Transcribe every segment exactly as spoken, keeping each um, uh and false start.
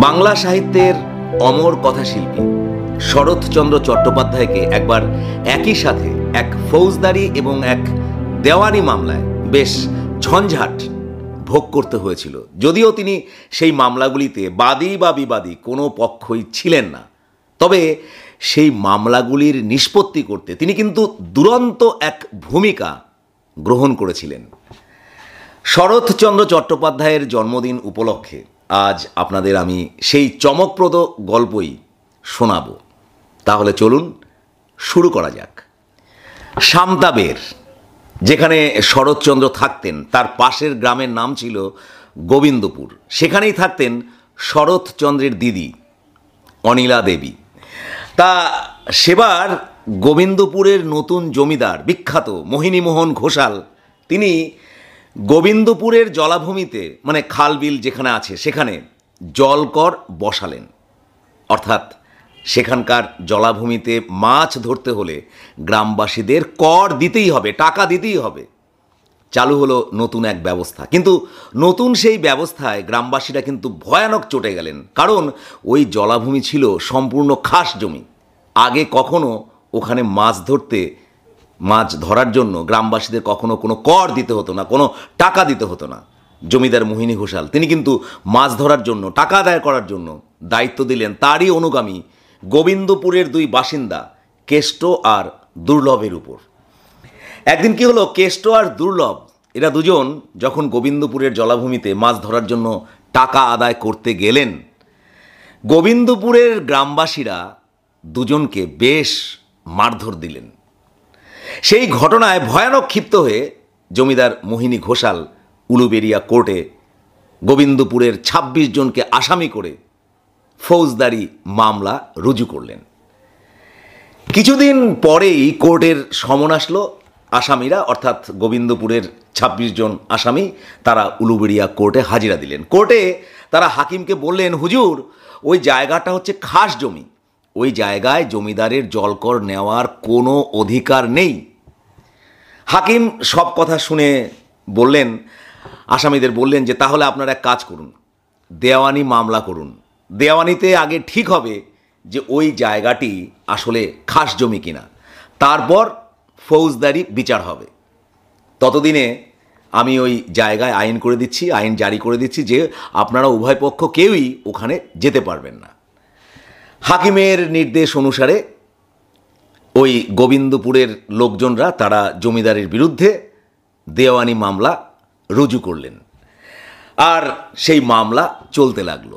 বাংলা সাহিত্যের অমর কথাশিল্পী শরৎচন্দ্র চট্টোপাধ্যায়কে একবার একই সাথে এক ফৌজদারি এবং এক দেওয়ানি মামলায় বেশ ঝঞ্ঝাট ভোগ করতে হয়েছিল। যদিও তিনি সেই মামলাগুলিতে বাদী বা বিবাদী কোনো পক্ষই ছিলেন না, তবে সেই মামলাগুলির নিষ্পত্তি করতে তিনি কিন্তু দুরন্ত এক ভূমিকা গ্রহণ করেছিলেন। শরৎচন্দ্র চট্টোপাধ্যায়ের জন্মদিন উপলক্ষে আজ আপনাদের আমি সেই চমকপ্রদ গল্পই শোনাব। তাহলে চলুন শুরু করা যাক। সামতাবের, যেখানে শরৎচন্দ্র থাকতেন, তার পাশের গ্রামের নাম ছিল গোবিন্দপুর। সেখানেই থাকতেন শরৎচন্দ্রের দিদি অনিলা দেবী। তা সেবার গোবিন্দপুরের নতুন জমিদার বিখ্যাত মোহিনীমোহন ঘোষাল, তিনি গোবিন্দপুরের জলাভূমিতে, মানে খাল বিল যেখানে আছে সেখানে জলকর বসালেন। অর্থাৎ সেখানকার জলাভূমিতে মাছ ধরতে হলে গ্রামবাসীদের কর দিতেই হবে, টাকা দিতেই হবে। চালু হলো নতুন এক ব্যবস্থা, কিন্তু নতুন সেই ব্যবস্থায় গ্রামবাসীরা কিন্তু ভয়ানক চটে গেলেন, কারণ ওই জলাভূমি ছিল সম্পূর্ণ খাস জমি। আগে কখনো ওখানে মাছ ধরতে মাছ ধরার জন্য গ্রামবাসীদের কখনো কোনো কর দিতে হতো না, কোনো টাকা দিতে হতো না। জমিদার মোহিনী ঘোষাল তিনি কিন্তু মাছ ধরার জন্য, টাকা আদায় করার জন্য দায়িত্ব দিলেন তারই অনুগামী গোবিন্দপুরের দুই বাসিন্দা কেষ্ট আর দুর্লভের উপর। একদিন কি হলো, কেষ্ট আর দুর্লভ এরা দুজন যখন গোবিন্দপুরের জলাভূমিতে মাছ ধরার জন্য টাকা আদায় করতে গেলেন, গোবিন্দপুরের গ্রামবাসীরা দুজনকে বেশ মারধর দিলেন। সেই ঘটনায় ভয়ানক ক্ষিপ্ত হয়ে জমিদার মোহিনী ঘোষাল উলুবেড়িয়া কোর্টে গোবিন্দপুরের ছাব্বিশ জনকে আসামি করে ফৌজদারি মামলা রুজু করলেন। কিছুদিন পরেই কোর্টের সমন আসলো। আসামিরা, অর্থাৎ গোবিন্দপুরের ছাব্বিশ জন আসামি, তারা উলুবেড়িয়া কোর্টে হাজিরা দিলেন। কোর্টে তারা হাকিমকে বললেন, হুজুর, ওই জায়গাটা হচ্ছে খাস জমি, ওই জায়গায় জমিদারের জলকর নেওয়ার কোনো অধিকার নেই। হাকিম সব কথা শুনে বললেন, আসামিদের বললেন যে তাহলে আপনারা এক কাজ করুন, দেওয়ানি মামলা করুন। দেওয়ানিতে আগে ঠিক হবে যে ওই জায়গাটি আসলে খাস জমি কিনা, তারপর ফৌজদারি বিচার হবে। ততদিনে আমি ওই জায়গায় আইন করে দিচ্ছি, আইন জারি করে দিচ্ছি যে আপনারা উভয় পক্ষ কেউই ওখানে যেতে পারবেন না। হাকিমের নির্দেশ অনুসারে ওই গোবিন্দপুরের লোকজনরা তারা জমিদারের বিরুদ্ধে দেওয়ানি মামলা রুজু করলেন, আর সেই মামলা চলতে লাগলো।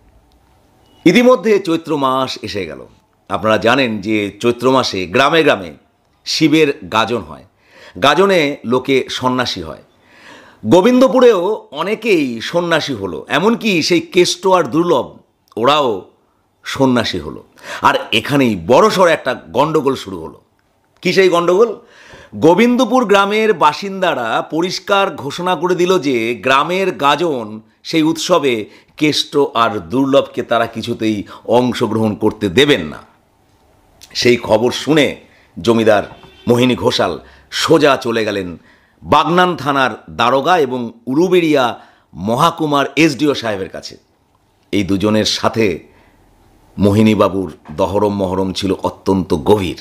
ইতিমধ্যে চৈত্র মাস এসে গেল। আপনারা জানেন যে চৈত্র মাসে গ্রামে গ্রামে শিবের গাজন হয়, গাজনে লোকে সন্ন্যাসী হয়। গোবিন্দপুরেও অনেকেই সন্ন্যাসী হলো, এমনকি সেই কেষ্ট আর দুর্লভ ওরাও সন্ন্যাসী হলো। আর এখানেই বড়সড় একটা গণ্ডগোল শুরু হলো। কি সেই গণ্ডগোল? গোবিন্দপুর গ্রামের বাসিন্দারা পরিষ্কার ঘোষণা করে দিল যে গ্রামের গাজন সেই উৎসবে কেষ্ট আর দুর্লভকে তারা কিছুতেই অংশগ্রহণ করতে দেবেন না। সেই খবর শুনে জমিদার মোহিনী ঘোষাল সোজা চলে গেলেন বাগনান থানার দারোগা এবং উলুবেড়িয়া মহাকুমার এসডিও সাহেবের কাছে। এই দুজনের সাথে মোহিনীবাবুর দহরম মহরম ছিল অত্যন্ত গভীর।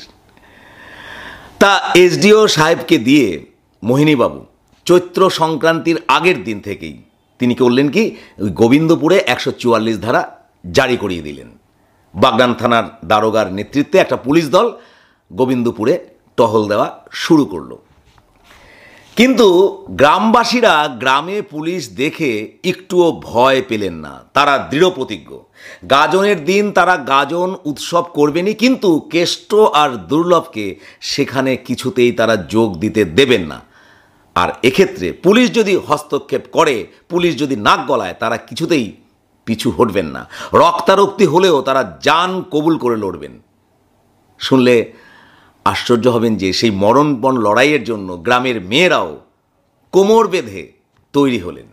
তা এসডিও সাহেবকে দিয়ে মোহিনীবাবু চৈত্র সংক্রান্তির আগের দিন থেকেই তিনি করলেন কি, ওই গোবিন্দপুরে একশো চুয়াল্লিশ ধারা জারি করিয়ে দিলেন। বাগনান থানার দারোগার নেতৃত্বে একটা পুলিশ দল গোবিন্দপুরে টহল দেওয়া শুরু করল। কিন্তু গ্রামবাসীরা গ্রামে পুলিশ দেখে একটুও ভয় পেলেন না। তারা দৃঢ় প্রতিজ্ঞ, গাজনের দিন তারা গাজন উৎসব করবেনই, কিন্তু কেষ্ট আর দুর্লভকে সেখানে কিছুতেই তারা যোগ দিতে দেবেন না। আর এক্ষেত্রে পুলিশ যদি হস্তক্ষেপ করে, পুলিশ যদি নাক গলায়, তারা কিছুতেই পিছু হটবেন না। রক্তারক্তি হলেও তারা জান কবুল করে লড়বেন। শুনলে আশ্চর্য হবেন যে সেই মরণপণ লড়াইয়ের জন্য গ্রামের মেয়েরাও কোমর বেঁধে তৈরি হলেন।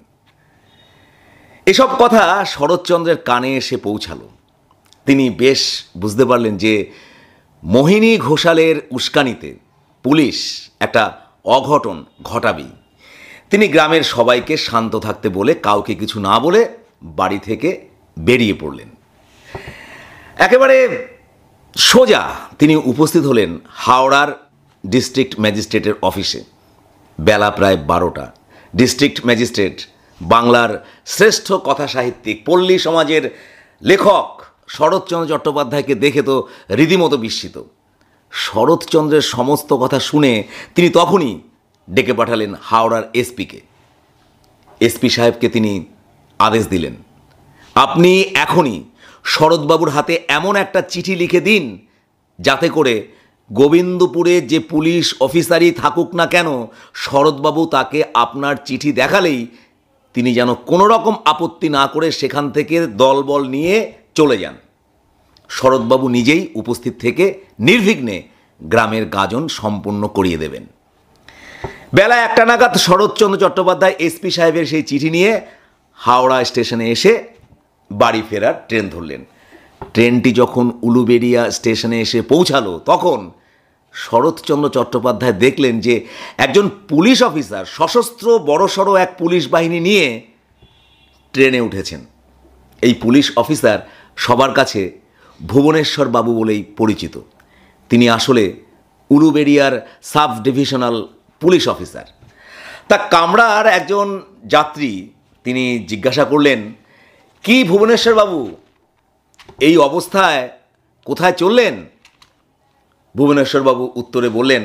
এসব কথা শরৎচন্দ্রের কানে এসে পৌঁছালো। তিনি বেশ বুঝতে পারলেন যে মোহিনী ঘোষালের উস্কানিতে পুলিশ একটা অঘটন ঘটাবেই। তিনি গ্রামের সবাইকে শান্ত থাকতে বলে, কাউকে কিছু না বলে বাড়ি থেকে বেরিয়ে পড়লেন। একেবারে সোজা তিনি উপস্থিত হলেন হাওড়ার ডিস্ট্রিক্ট ম্যাজিস্ট্রেটের অফিসে। বেলা প্রায় বারোটা। ডিস্ট্রিক্ট ম্যাজিস্ট্রেট, বাংলার শ্রেষ্ঠ কথা সাহিত্যিক, পল্লী সমাজের লেখক শরৎচন্দ্র চট্টোপাধ্যায়কে দেখে তো রীতিমতো বিস্মিত। শরৎচন্দ্রের সমস্ত কথা শুনে তিনি তখনই ডেকে পাঠালেন হাওড়ার এসপিকে। এসপি সাহেবকে তিনি আদেশ দিলেন, আপনি এখনই শরৎবাবুর হাতে এমন একটা চিঠি লিখে দিন যাতে করে গোবিন্দপুরে যে পুলিশ অফিসারই থাকুক না কেন, শরৎবাবু তাকে আপনার চিঠি দেখালেই তিনি যেন কোনো রকম আপত্তি না করে সেখান থেকে দলবল নিয়ে চলে যান। শরৎবাবু নিজেই উপস্থিত থেকে নির্বিঘ্নে গ্রামের গাজন সম্পূর্ণ করিয়ে দেবেন। বেলা একটা নাগাদ শরৎচন্দ্র চট্টোপাধ্যায় এসপি সাহেবের সেই চিঠি নিয়ে হাওড়া স্টেশনে এসে বাড়ি ফেরার ট্রেন ধরলেন। ট্রেনটি যখন উলুবেড়িয়া স্টেশনে এসে পৌঁছালো তখন শরৎচন্দ্র চট্টোপাধ্যায় দেখলেন যে একজন পুলিশ অফিসার সশস্ত্র বড়সড় এক পুলিশ বাহিনী নিয়ে ট্রেনে উঠেছেন। এই পুলিশ অফিসার সবার কাছে ভুবনেশ্বর বাবু বলেই পরিচিত। তিনি আসলে উলুবেড়িয়ার সাব ডিভিশনাল পুলিশ অফিসার। তা কামরার একজন যাত্রী তিনি জিজ্ঞাসা করলেন, কি ভুবনেশ্বর বাবু, এই অবস্থায় কোথায় চললেন? ভুবনেশ্বরবাবু উত্তরে বললেন,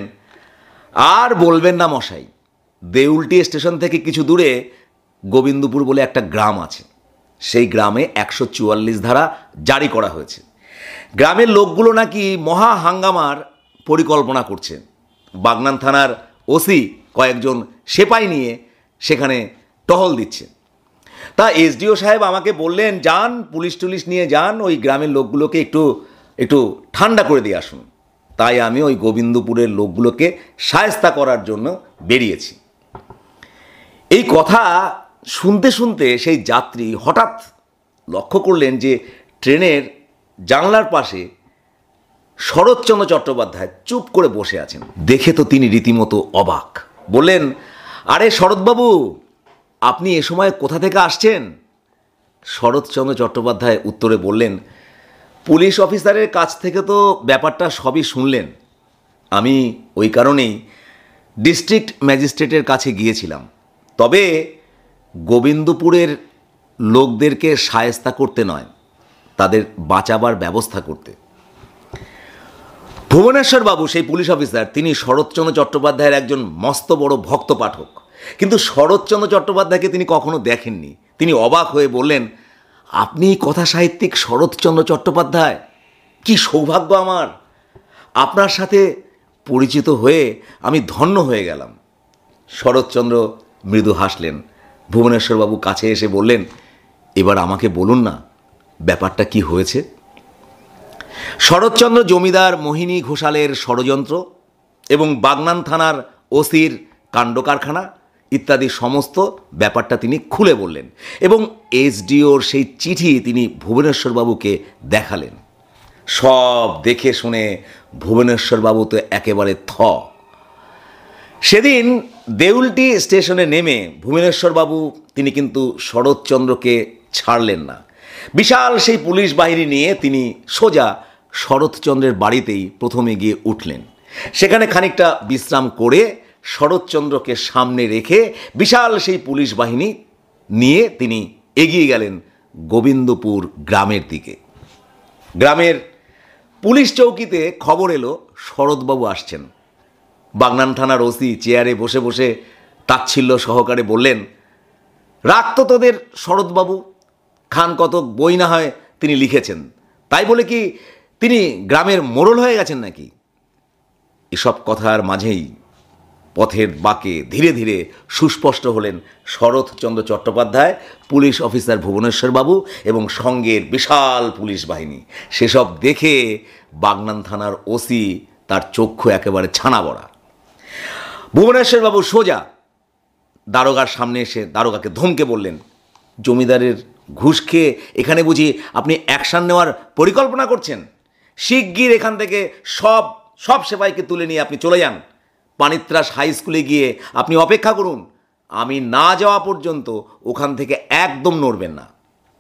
আর বলবেন না মশাই, দেউলটি স্টেশন থেকে কিছু দূরে গোবিন্দপুর বলে একটা গ্রাম আছে। সেই গ্রামে একশো চুয়াল্লিশ ধারা জারি করা হয়েছে। গ্রামের লোকগুলো নাকি মহা হাঙ্গামার পরিকল্পনা করছে। বাগনান থানার ওসি কয়েকজন সেপাই নিয়ে সেখানে টহল দিচ্ছে। তা এসডিও সাহেব আমাকে বললেন, যান পুলিশ টুলিশ নিয়ে যান, ওই গ্রামের লোকগুলোকে একটু একটু ঠান্ডা করে দিয়ে আসুন। তাই আমি ওই গোবিন্দপুরের লোকগুলোকে শায়েস্তা করার জন্য বেরিয়েছি। এই কথা শুনতে শুনতে সেই যাত্রী হঠাৎ লক্ষ্য করলেন যে ট্রেনের জানলার পাশে শরৎচন্দ্র চট্টোপাধ্যায় চুপ করে বসে আছেন। দেখে তো তিনি রীতিমতো অবাক। বললেন, আরে শরৎবাবু, আপনি এ সময় কোথা থেকে আসছেন? শরৎচন্দ্র চট্টোপাধ্যায় উত্তরে বললেন, পুলিশ অফিসারের কাছ থেকে তো ব্যাপারটা সবই শুনলেন। আমি ওই কারণেই ডিস্ট্রিক্ট ম্যাজিস্ট্রেটের কাছে গিয়েছিলাম, তবে গোবিন্দপুরের লোকদেরকে শায়েস্তা করতে নয়, তাদের বাঁচাবার ব্যবস্থা করতে। ভুবনেশ্বর বাবু সেই পুলিশ অফিসার, তিনি শরৎচন্দ্র চট্টোপাধ্যায়ের একজন মস্ত বড় ভক্ত পাঠক, কিন্তু শরৎচন্দ্র চট্টোপাধ্যায়কে তিনি কখনো দেখেননি। তিনি অবাক হয়ে বললেন, আপনি কথা সাহিত্যিক শরৎচন্দ্র চট্টোপাধ্যায়, কি সৌভাগ্য আমার! আপনার সাথে পরিচিত হয়ে আমি ধন্য হয়ে গেলাম। শরৎচন্দ্র মৃদু হাসলেন। ভুবনেশ্বরবাবু কাছে এসে বললেন, এবার আমাকে বলুন না ব্যাপারটা কি হয়েছে। শরৎচন্দ্র জমিদার মোহিনী ঘোষালের ষড়যন্ত্র এবং বাগনান থানার ওসির কাণ্ড কারখানা ইত্যাদি সমস্ত ব্যাপারটা তিনি খুলে বললেন এবং এসডিওর সেই চিঠি তিনি ভুবনেশ্বরবাবুকে দেখালেন। সব দেখে শুনে ভুবনেশ্বরবাবু তো একেবারে থ। সেদিন দেউলটি স্টেশনে নেমে ভুবনেশ্বরবাবু তিনি কিন্তু শরৎচন্দ্রকে ছাড়লেন না। বিশাল সেই পুলিশ বাহিনী নিয়ে তিনি সোজা শরৎচন্দ্রের বাড়িতেই প্রথমে গিয়ে উঠলেন। সেখানে খানিকটা বিশ্রাম করে শরৎচন্দ্রকে সামনে রেখে বিশাল সেই পুলিশ বাহিনী নিয়ে তিনি এগিয়ে গেলেন গোবিন্দপুর গ্রামের দিকে। গ্রামের পুলিশ চৌকিতে খবর এলো শরৎবাবু আসছেন। বাগনান থানার ওসি চেয়ারে বসে বসে তাচ্ছিল্য সহকারে বললেন, রাখ তো তোদের শরৎবাবু, খান কতক বই না হয় তিনি লিখেছেন, তাই বলে কি তিনি গ্রামের মোড়ল হয়ে গেছেন নাকি? এসব কথার মাঝেই পথের বাঁকে ধীরে ধীরে সুস্পষ্ট হলেন শরৎচন্দ্র চট্টোপাধ্যায়, পুলিশ অফিসার ভুবনেশ্বরবাবু এবং সঙ্গের বিশাল পুলিশ বাহিনী। সেসব দেখে বাগনান থানার ওসি তার চক্ষু একেবারে ছানা বড়া। ভুবনেশ্বরবাবু সোজা দারোগার সামনে এসে দারোগাকে ধমকে বললেন, জমিদারের ঘুষ খেয়ে এখানে বুঝি আপনি অ্যাকশান নেওয়ার পরিকল্পনা করছেন? শিগগির এখান থেকে সব সব সেপাইকে তুলে নিয়ে আপনি চলে যান। পানিত্রাস হাই স্কুলে গিয়ে আপনি অপেক্ষা করুন, আমি না যাওয়া পর্যন্ত ওখান থেকে একদম নড়বেন না।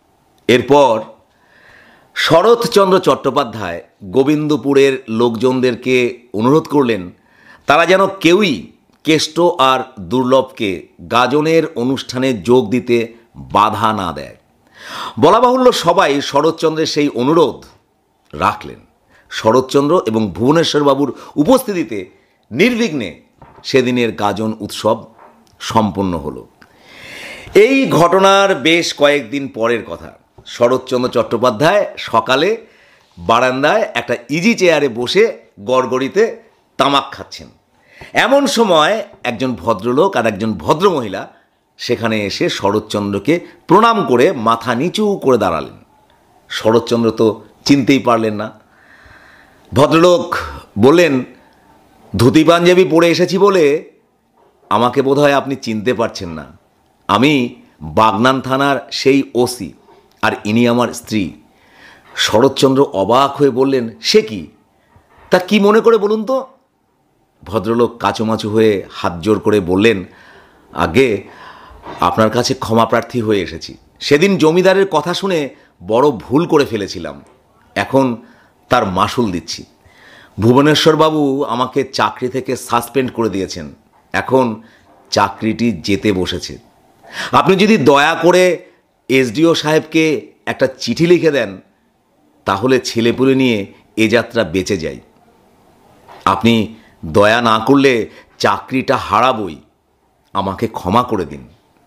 এরপর শরৎচন্দ্র চট্টোপাধ্যায় গোবিন্দপুরের লোকজনদেরকে অনুরোধ করলেন তারা যেন কেউই কেষ্ট আর দুর্লভকে গাজনের অনুষ্ঠানে যোগ দিতে বাধা না দেয়। বলা বাহুল্য সবাই শরৎচন্দ্রের সেই অনুরোধ রাখলেন। শরৎচন্দ্র এবং ভুবনেশ্বরবাবুর উপস্থিতিতে নির্বিঘ্নে সেদিনের গাজন উৎসব সম্পন্ন হলো। এই ঘটনার বেশ কয়েকদিন পরের কথা। শরৎচন্দ্র চট্টোপাধ্যায় সকালে বারান্দায় একটা ইজি চেয়ারে বসে গড়গড়িতে তামাক খাচ্ছেন। এমন সময় একজন ভদ্রলোক আর একজন ভদ্রমহিলা সেখানে এসে শরৎচন্দ্রকে প্রণাম করে মাথা নিচু করে দাঁড়ালেন। শরৎচন্দ্র তো চিনতেই পারলেন না। ভদ্রলোক বললেন, ধুতি পাঞ্জাবি পরে এসেছি বলে আমাকে বোধহয় আপনি চিনতে পারছেন না। আমি বাগনান থানার সেই ওসি, আর ইনি আমার স্ত্রী। শরৎচন্দ্র অবাক হয়ে বললেন, সে কি? তা কি মনে করে বলুন তো? ভদ্রলোক কাচুমাচু হয়ে হাত জোর করে বললেন, আগে আপনার কাছে ক্ষমা প্রার্থী হয়ে এসেছি। সেদিন জমিদারের কথা শুনে বড় ভুল করে ফেলেছিলাম, এখন তার মাসুল দিচ্ছি। ভুবনেশ্বরবাবু আমাকে চাকরি থেকে সাসপেন্ড করে দিয়েছেন, এখন চাকরিটি যেতে বসেছে। আপনি যদি দয়া করে এসডিও সাহেবকে একটা চিঠি লিখে দেন তাহলে ছেলেপুলে নিয়ে এ যাত্রা বেঁচে যায়। আপনি দয়া না করলে চাকরিটা হারাবই, আমাকে ক্ষমা করে দিন।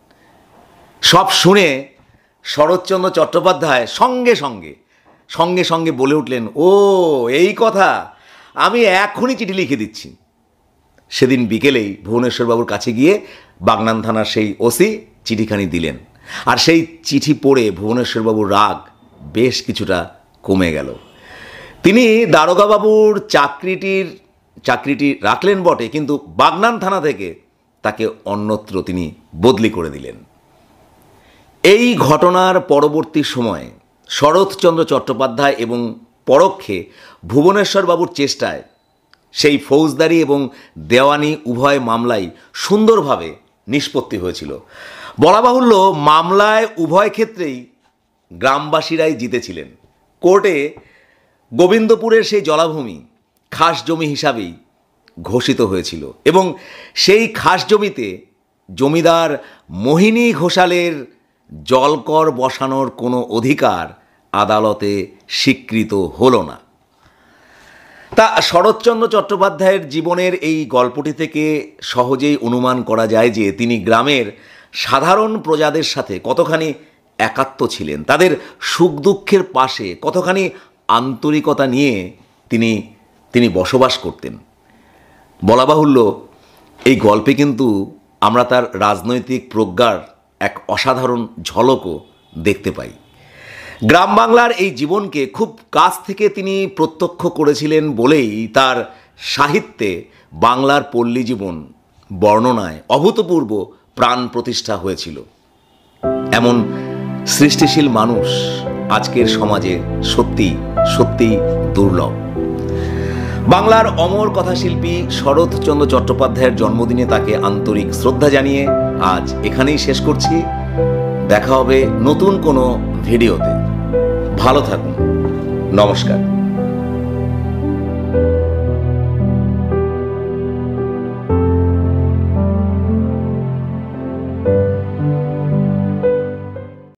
সব শুনে শরৎচন্দ্র চট্টোপাধ্যায় সঙ্গে সঙ্গে সঙ্গে সঙ্গে বলে উঠলেন, ও এই কথা, আমি এখনই চিঠি লিখে দিচ্ছি। সেদিন বিকেলেই ভুবনেশ্বরবাবুর কাছে গিয়ে বাগনান থানার সেই ওসি চিঠিখানি দিলেন। আর সেই চিঠি পড়ে ভুবনেশ্বরবাবুর রাগ বেশ কিছুটা কমে গেল। তিনি দারোগাবাবুর চাকরিটির চাকরিটি রাখলেন বটে, কিন্তু বাগনান থানা থেকে তাকে অন্যত্র তিনি বদলি করে দিলেন। এই ঘটনার পরবর্তী সময়ে শরৎচন্দ্র চট্টোপাধ্যায় এবং পরোক্ষে ভুবনেশ্বরবাবুর চেষ্টায় সেই ফৌজদারি এবং দেওয়ানি উভয় মামলাই সুন্দরভাবে নিষ্পত্তি হয়েছিল। বলা বাহুল্য মামলায় উভয় ক্ষেত্রেই গ্রামবাসীরাই জিতেছিলেন। কোর্টে গোবিন্দপুরের সেই জলাভূমি খাস জমি হিসাবেই ঘোষিত হয়েছিল এবং সেই খাস জমিতে জমিদার মোহিনী ঘোষালের জলকর বসানোর কোনো অধিকার আদালতে স্বীকৃত হলো না। তা শরৎচন্দ্র চট্টোপাধ্যায়ের জীবনের এই গল্পটি থেকে সহজেই অনুমান করা যায় যে তিনি গ্রামের সাধারণ প্রজাদের সাথে কতখানি একাত্ম ছিলেন, তাদের সুখ দুঃখের পাশে কতখানি আন্তরিকতা নিয়ে তিনি তিনি বসবাস করতেন। বলা বাহুল্য এই গল্পে কিন্তু আমরা তার রাজনৈতিক প্রজ্ঞার এক অসাধারণ ঝলকও দেখতে পাই। গ্রাম বাংলার এই জীবনকে খুব কাছ থেকে তিনি প্রত্যক্ষ করেছিলেন বলেই তার সাহিত্যে বাংলার পল্লী জীবন বর্ণনায় অভূতপূর্ব প্রাণ প্রতিষ্ঠা হয়েছিল। এমন সৃষ্টিশীল মানুষ আজকের সমাজে সত্যি সত্যি দুর্লভ। বাংলার অমর কথাশিল্পী শরৎচন্দ্র চট্টোপাধ্যায়ের জন্মদিনে তাকে আন্তরিক শ্রদ্ধা জানিয়ে আজ এখানেই শেষ করছি। দেখা হবে নতুন কোনো ভিডিওতে। ভালো থাকুন। নমস্কার।